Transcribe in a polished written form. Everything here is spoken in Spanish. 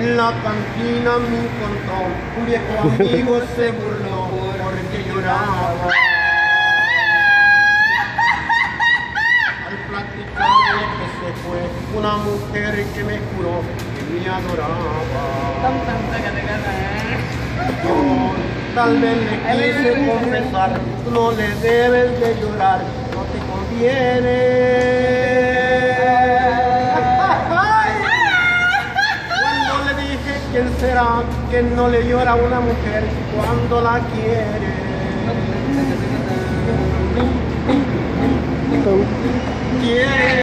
En la cantina me encontró un viejo amigo, se burló porque lloraba. Al platicar que se fue una mujer que me juró que me adoraba. Yo tal vez le quise confesar, no le debes de llorar, no te conviene. ¿Quién será que no le llora a una mujer cuando la quiere? Quiere